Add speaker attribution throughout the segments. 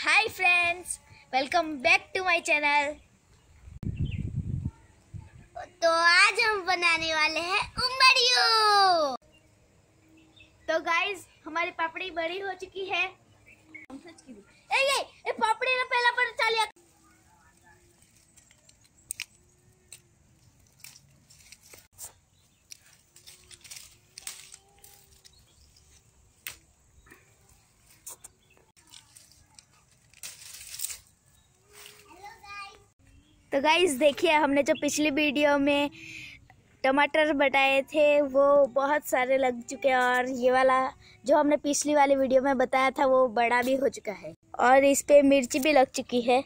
Speaker 1: Hi friends, welcome back to my channel.
Speaker 2: तो आज हम बनाने वाले हैं उंबाड़ियों।
Speaker 1: तो गाइस, हमारी पापड़ी बड़ी हो चुकी है। ये पापड़ी ना पहला पर चालिया। तो गाइस देखिए, हमने जो पिछली वीडियो में टमाटर बताए थे वो बहुत सारे लग चुके हैं, और ये वाला जो हमने पिछली वाली वीडियो में बताया था वो बड़ा भी हो चुका है, और इस पे मिर्ची भी लग चुकी है।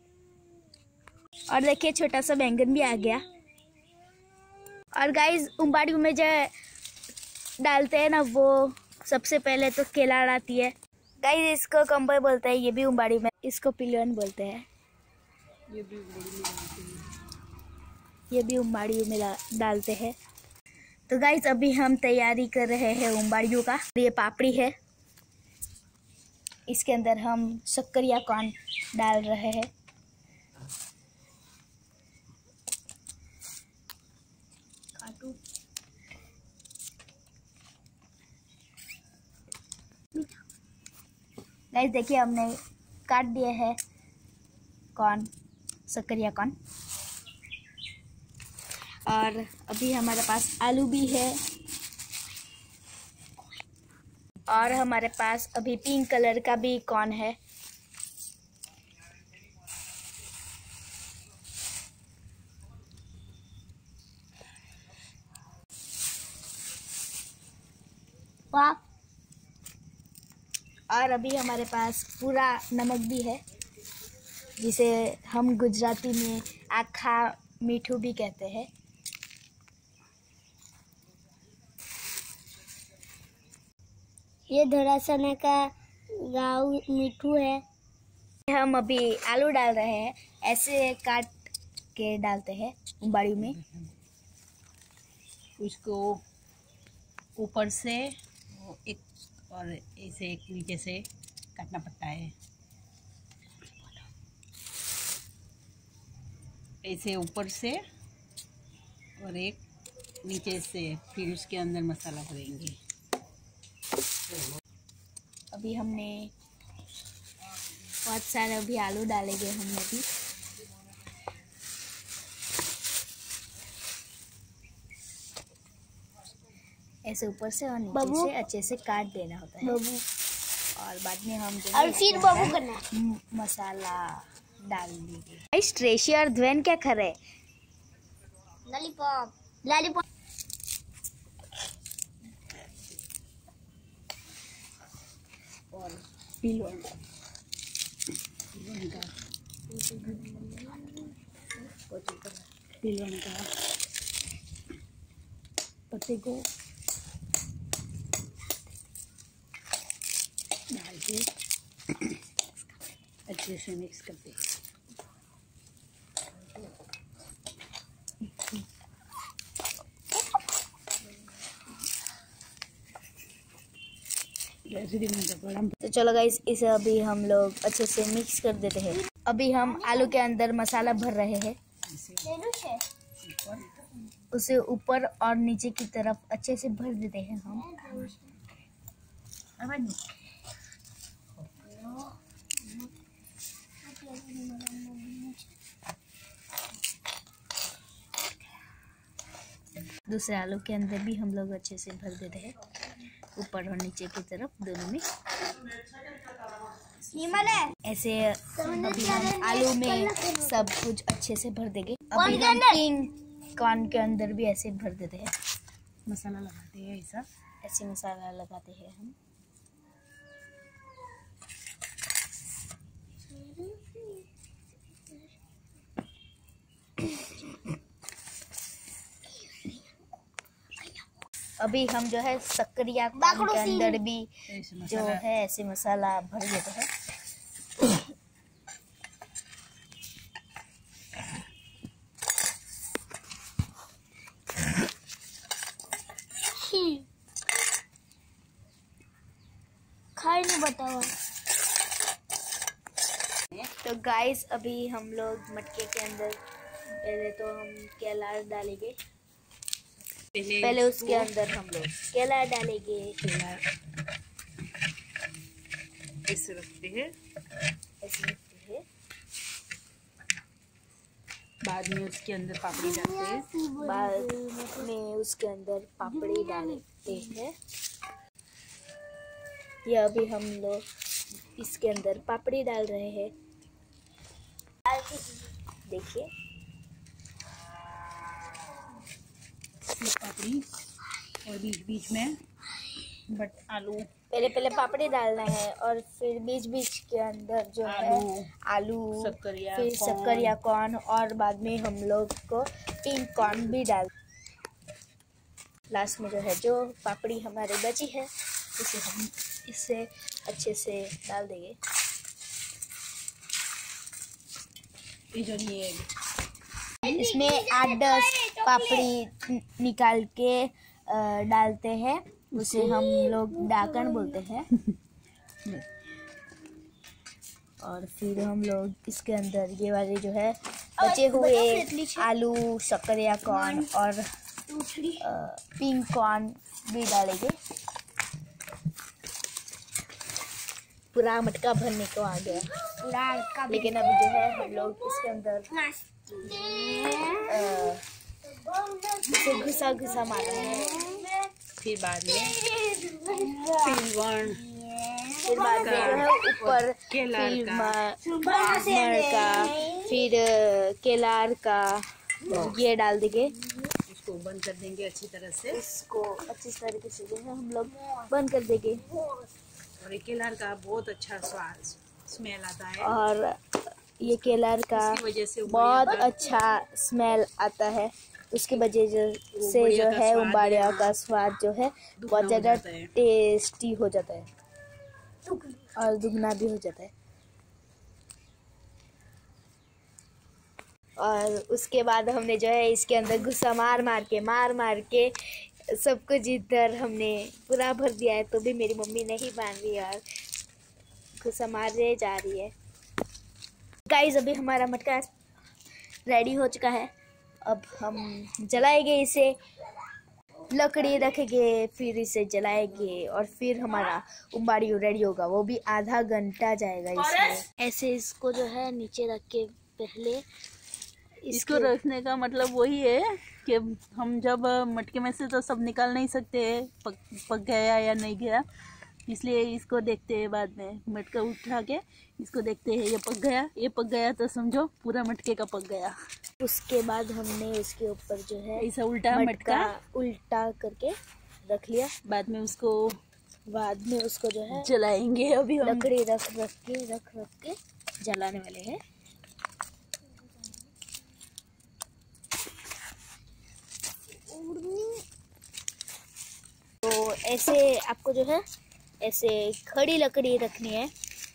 Speaker 1: और देखिए, छोटा सा बैंगन भी आ गया। और गाइस, उंबाड़ियों में जो डालते हैं ना, वो सबसे पहले तो केला आती है। गाइस, इसको कंबल बोलते हैं, ये भी उंबाड़ी में। इसको पिलवन बोलते हैं, ये भी उंबाड़ियों में डालते हैं। तो गाइस, अभी हम तैयारी कर रहे हैं उंबाड़ियों का। ये पापड़ी है, इसके अंदर हम शक्कर या कॉर्न डाल रहे हैं। गाइस देखिए, हमने काट दिए हैं कॉर्न, शक्कर या कॉर्न। और अभी हमारे पास आलू भी है, और हमारे पास अभी पिंक कलर का भी कॉर्न है। वाह! और अभी हमारे पास पूरा नमक भी है, जिसे हम गुजराती में आखा मीठू भी कहते हैं।
Speaker 2: ये धरासना का गाँव मीठू है।
Speaker 1: हम अभी आलू डाल रहे हैं, ऐसे काट के डालते हैं उंबाड़ी में।
Speaker 3: उसको ऊपर से एक और ऐसे एक नीचे से काटना पड़ता है। ऐसे ऊपर से और एक नीचे से, फिर उसके अंदर मसाला भरेंगे।
Speaker 1: अभी हमने बहुत सारे अभी आलू डालेंगे हमने भी। ऐसे ऊपर से और नीचे से अच्छे से काट देना होता है, और बाद में हम जो
Speaker 2: और फिर बाबू करना
Speaker 1: मसाला डाल देंगे। ट्रेसी और ध्वेन क्या करे?
Speaker 2: Lollipop lollipop.
Speaker 3: और पिलवन का पत्ते को डाल के अच्छे से मिक्स करते हैं।
Speaker 1: तो चलो गाइस, इसे अभी हम लोग अच्छे से मिक्स कर देते हैं। अभी हम आलू के अंदर मसाला भर रहे हैं, उसे ऊपर और नीचे की तरफ अच्छे से भर देते हैं हम। दूसरे आलू के अंदर भी हम लोग अच्छे से भर देते हैं, ऊपर और नीचे की तरफ दोनों में। ऐसे अभी हम आलू में सब कुछ अच्छे से भर देंगे। अभी हम पिंक कॉर्न के अंदर भी ऐसे भर देते हैं।
Speaker 3: मसाला लगाते हैं, ऐसा
Speaker 1: ऐसे मसाला लगाते हैं हम। अभी हम जो है शक्कर या कॉर्न के अंदर भी जो है ऐसे मसाला भर देते हैं।
Speaker 2: खाई नहीं बताओ।
Speaker 1: तो गाइस अभी हम लोग मटके के अंदर पहले तो हम केला डालेंगे। पहले उसके अंदर हम लोग केला डालेंगे।
Speaker 3: ऐसे रखते हैं, बाद में उसके अंदर पापड़ी डालते हैं।
Speaker 1: बाद में उसके अंदर पापड़ी डालते हैं। ये अभी हम लोग इसके अंदर पापड़ी डाल रहे हैं। देखिए
Speaker 3: पापड़ी और बीच बीच में आलू।
Speaker 1: पहले पापड़ी डालना है और फिर बीच बीच के अंदर जो है आलू, फिर शक्कर या कॉर्न, और बाद में हम लोग को पिंक कॉर्न भी डाल। लास्ट में जो है जो पापड़ी हमारी बची है उसे हम इससे अच्छे से डाल देंगे। इसमें 8-10 पापड़ी निकाल के डालते हैं, उसे हम लोग डाकन बोलते हैं। और फिर हम लोग इसके अंदर ये वाले जो है बचे हुए आलू, शक्कर या कॉर्न और पिंक कॉर्न भी डालेंगे। पूरा मटका भरने को आ गया, लेकिन अभी जो है हम लोग इसके अंदर इसे घुसा मार रहे हैं।
Speaker 3: फिर बाद में
Speaker 1: जो है ऊपर फिर केलार का ये डाल देंगे।
Speaker 3: इसको बंद कर देंगे अच्छी तरह से।
Speaker 1: इसको अच्छी तरीके से जो है हम लोग बंद कर देंगे।
Speaker 3: और ये केलार का बहुत अच्छा स्वाद स्मेल आता है,
Speaker 1: और ये केलार का
Speaker 3: वजह से
Speaker 1: बहुत अच्छा स्मेल आता है। उसकी वजह से जो है उम्बाड़िया का स्वाद जो है बहुत ज़्यादा टेस्टी हो जाता है और दुगना भी हो जाता है। और उसके बाद हमने जो है इसके अंदर गुस्सा मार मार के सब कुछ इधर हमने पूरा भर दिया है, तो भी मेरी मम्मी नहीं मान रही और गुस्सा मारने जा रही है। गाइस अभी हमारा मटका रेडी हो चुका है। अब हम जलाएंगे इसे, लकड़ी रखेंगे, फिर इसे जलाएंगे और फिर हमारा उम्बाड़ियो रेडी होगा। वो भी आधा घंटा जाएगा इसमें। ऐसे इसको जो है नीचे रख के पहले
Speaker 3: इसको रखने का मतलब वही है कि हम जब मटके में से तो सब निकाल नहीं सकते, पक गया या नहीं गया, इसलिए इसको देखते हैं। बाद में मटका उठा के इसको देखते हैं, ये पक गया तो समझो पूरा मटके का पक गया।
Speaker 1: उसके बाद हमने इसके ऊपर जो है
Speaker 3: ऐसा उल्टा मटका
Speaker 1: उल्टा करके रख लिया। बाद में उसको जो है
Speaker 3: जलाएंगे। अभी हम
Speaker 1: लकड़ी रख के जलाने वाले हैं। तो ऐसे आपको जो है ऐसे खड़ी लकड़ी रखनी है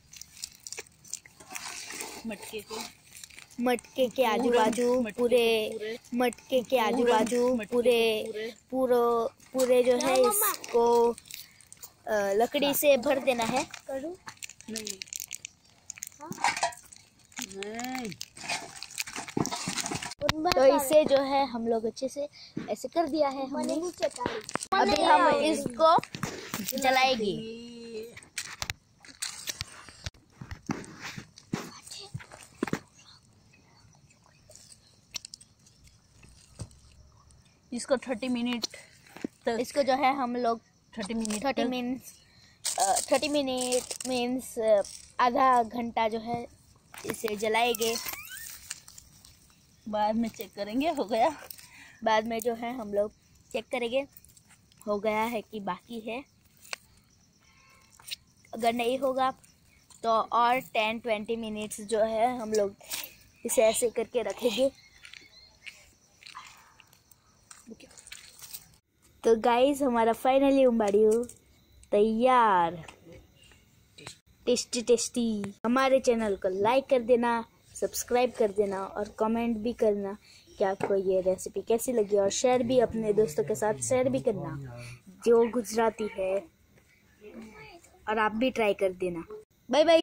Speaker 1: मटके के आजू बाजू पूरे जो है इसको लकड़ी से भर देना है।
Speaker 3: नहीं।
Speaker 1: तो इसे जो है हम लोग अच्छे से ऐसे कर दिया है हमने। अभी हम इसको जलाएंगे।
Speaker 3: इसको 30 मिनट तक,
Speaker 1: इसको जो है हम लोग
Speaker 3: 30 मिनट
Speaker 1: मीन्स आधा घंटा जो है इसे जलाएंगे।
Speaker 3: बाद में चेक करेंगे हो गया।
Speaker 1: बाद में जो है हम लोग चेक करेंगे हो गया है कि बाकी है। अगर नहीं होगा तो और 10-20 मिनट्स जो है हम लोग इसे ऐसे करके रखेंगे। तो गाइस हमारा फाइनली उम्बाड़ियो तैयार, टेस्टी। हमारे चैनल को लाइक कर देना, सब्सक्राइब कर देना और कमेंट भी करना कि आपको ये रेसिपी कैसी लगी, और शेयर भी अपने दोस्तों के साथ शेयर भी करना जो गुजराती है, और आप भी ट्राई कर देना। Bye bye.